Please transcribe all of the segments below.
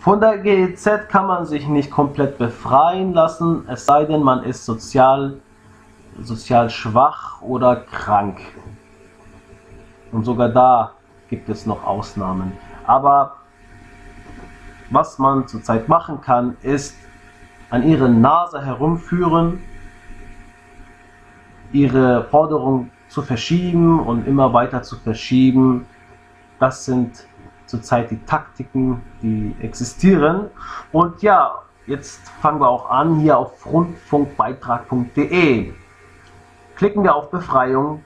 Von der GEZ kann man sich nicht komplett befreien lassen, es sei denn, man ist sozial schwach oder krank. Und sogar da gibt es noch Ausnahmen. Aber was man zurzeit machen kann, ist an ihre Nase herumführen, ihre Forderung zu verschieben und immer weiter zu verschieben. Das sind zurzeit die Taktiken, die existieren. Und ja, jetzt fangen wir auch an hier auf rundfunkbeitrag.de. Klicken wir auf Befreiung.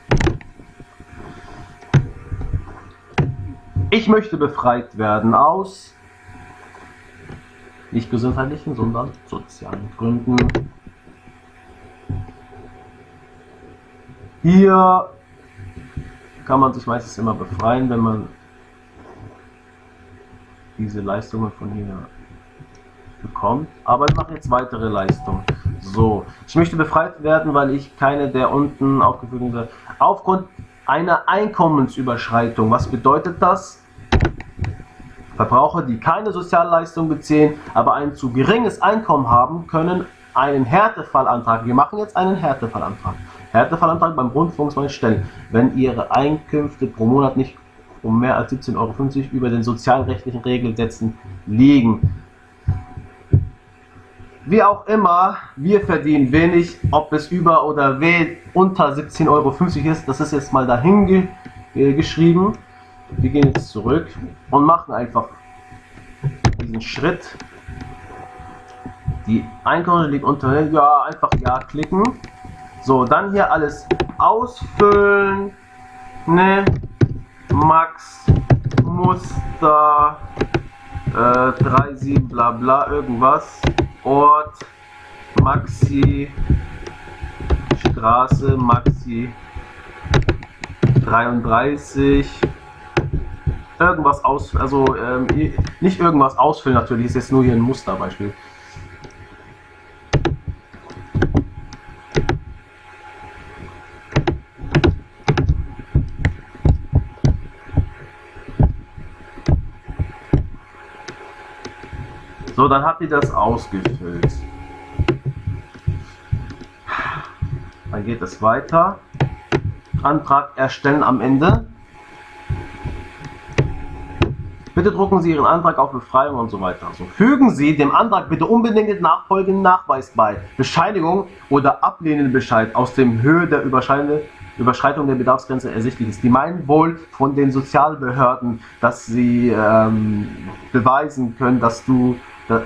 Ich möchte befreit werden aus nicht gesundheitlichen, sondern sozialen Gründen. Hier kann man sich meistens immer befreien, wenn man diese Leistungen von hier bekommt. Aber ich mache jetzt weitere Leistungen. So, ich möchte befreit werden, weil ich keine der unten aufgeführten aufgrund einer Einkommensüberschreitung. Was bedeutet das? Verbraucher, die keine Sozialleistung beziehen, aber ein zu geringes Einkommen haben, können einen Härtefallantrag. Wir machen jetzt einen Härtefallantrag. Härtefallantrag beim Rundfunk stellen, wenn Ihre Einkünfte pro Monat nicht um mehr als 17,50 € über den sozialrechtlichen Regelsätzen liegen. Wie auch immer, wir verdienen wenig, ob es über oder unter 17,50 € ist, das ist jetzt mal dahin geschrieben. Wir gehen jetzt zurück und machen einfach diesen Schritt. Die Einkommen liegt unter, ja, einfach Ja klicken. So, dann hier alles ausfüllen, ne? Max, Muster, 37 bla bla irgendwas, Ort, Maxi, Straße, Maxi 33, irgendwas aus, also nicht irgendwas ausfüllen natürlich, ist jetzt nur hier ein Musterbeispiel. So, dann habt ihr das ausgefüllt. Dann geht es weiter. Antrag erstellen am Ende. Bitte drucken Sie Ihren Antrag auf Befreiung und so weiter. So, fügen Sie dem Antrag bitte unbedingt den nachfolgenden Nachweis bei. Bescheinigung oder ablehnende Bescheid aus dem Höhe der Überschreitung der Bedarfsgrenze ersichtlich ist. Die meinen wohl von den Sozialbehörden, dass sie beweisen können, dass du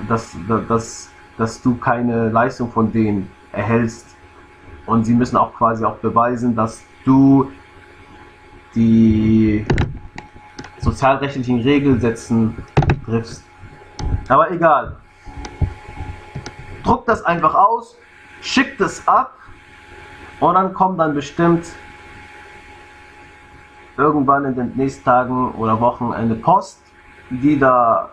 keine Leistung von denen erhältst. Und sie müssen auch quasi auch beweisen, dass du die sozialrechtlichen Regelsätzen triffst. Aber egal. Druckt das einfach aus, schickt es ab und dann kommt dann bestimmt irgendwann in den nächsten Tagen oder Wochen eine Post, da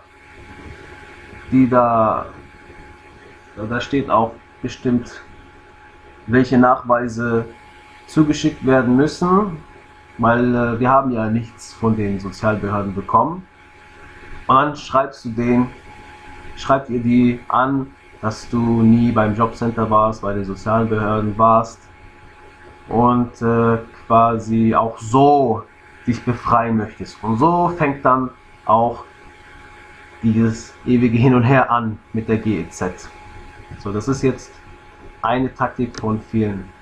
steht auch bestimmt, welche Nachweise zugeschickt werden müssen, weil wir haben ja nichts von den Sozialbehörden bekommen. Und dann schreibt ihr die an, dass du nie beim Jobcenter warst, bei den Sozialbehörden warst und quasi auch so dich befreien möchtest. Und so fängt dann auch dieses ewige Hin und Her an mit der GEZ. So, das ist jetzt eine Taktik von vielen.